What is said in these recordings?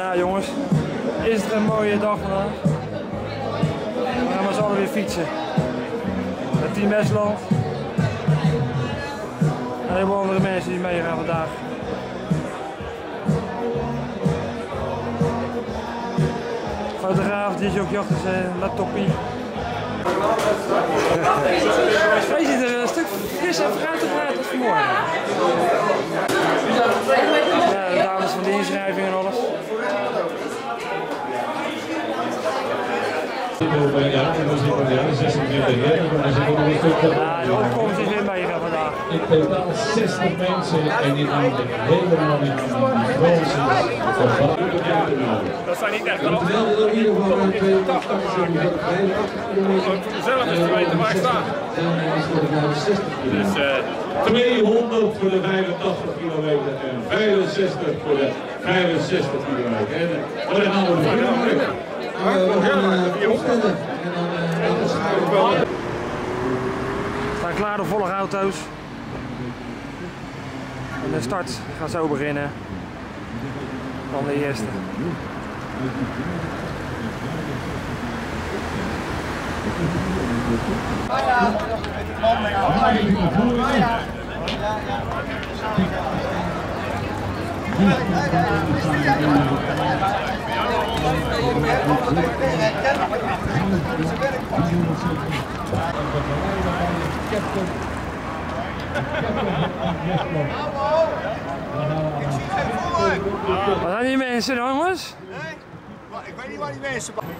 Ja jongens, is het een mooie dag vandaag. We gaan met z'n allen weer fietsen. Het Team Westland. En een heleboel andere mensen die meegaan vandaag. Fotograaf, DJ ook jacht is een laptopie. Je ziet er een stuk fris en fruitig uit als vanmorgen. Ja, de dames van de inschrijving en alles. Ja, de opkomst is weer meegaan vandaag. In totaal 60 mensen en die gaan helemaal in de Franse. Dat zijn niet echt wel. Wel in ieder geval een 82 Zelf is te weten waar ik sta. Dus 200 voor de 85 kilometer en 65 voor de 65 kilometer. En wat gaan we doen? We gaan opstellen en dan Er staan klaar de volle auto's. En de start gaat zo beginnen. Van de eerste. Wat zijn die mensen dan, jongens? Nee, maar ik weet niet waar die mensen zijn.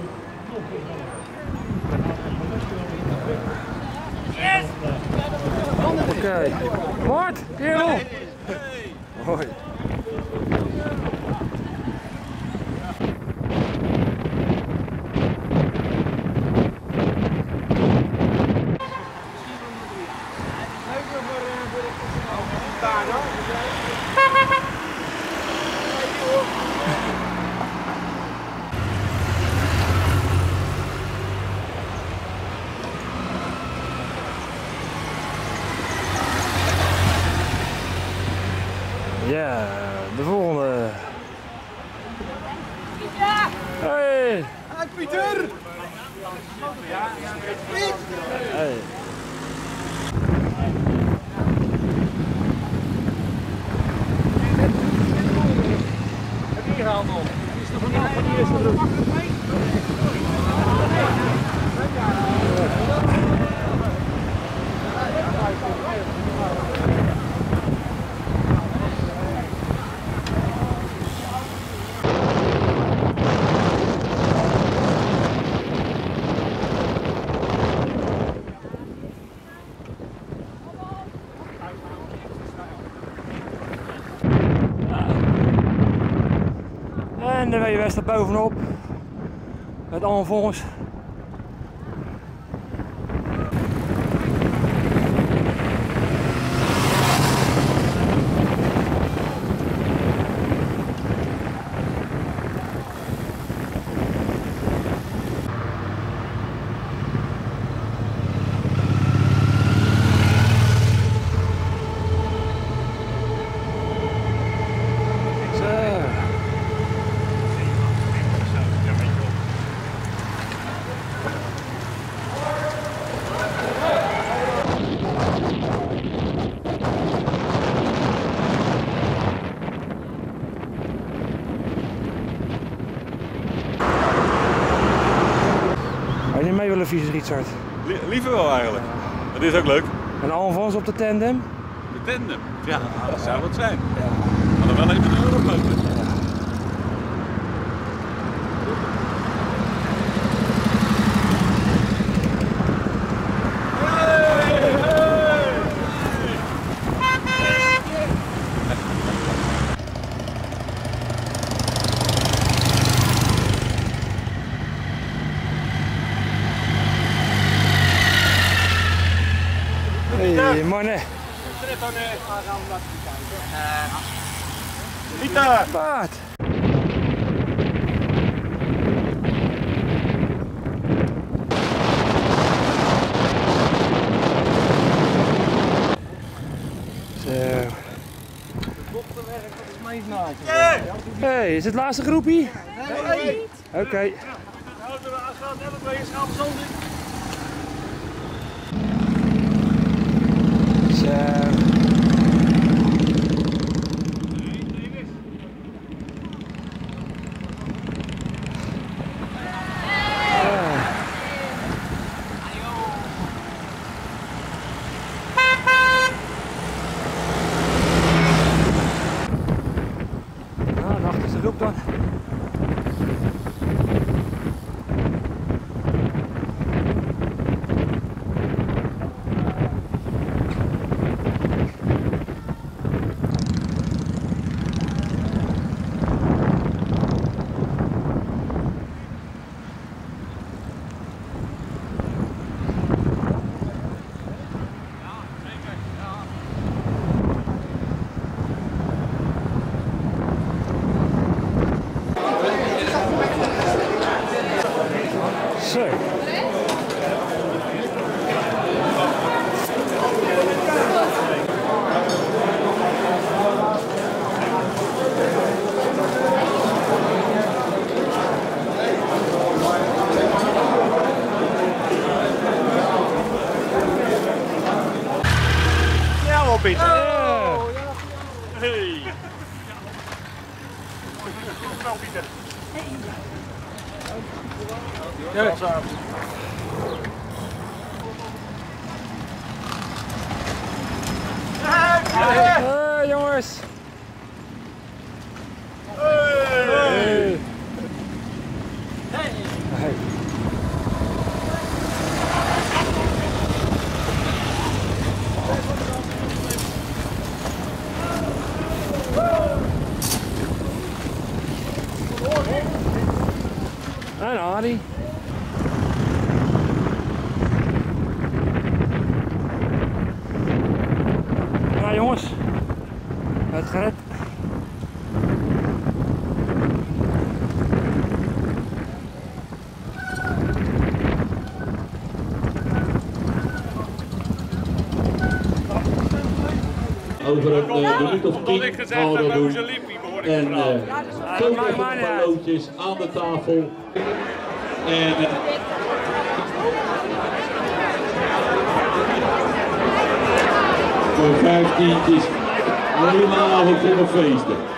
Oké. Mart, kerel! Hoi. Ja, de volgende. Hey! Hey Pieter! Hey. Hier haal nog. Is er vandaag van die eerste rug? En de WW staat bovenop. Met Alphonse. Zou je niet mee willen fietsen, Richard? Liever wel eigenlijk. Dat is ook leuk. En Alphonse op de tandem? De tandem. Ja, dat zou wat zijn. Maar dan wel even een Euromotor. Hey mannen. Pieter! Paard. Zo. Koppenwerk, wat is mijn naadje? Hey, is het laatste groepie? Nee. Oké. Zo. Nou, de achterste groep dan. Zo. Ja, wel Pieter. Hey. Wel Pieter. Hey jongens. Hey. Hey. En Arie. Nou jongens, het gered. Over een minuut of 10 gaan we dat doen. En zoveel loodjes aan de tafel. En voor 5 tientjes, een hele avond voor een feesten.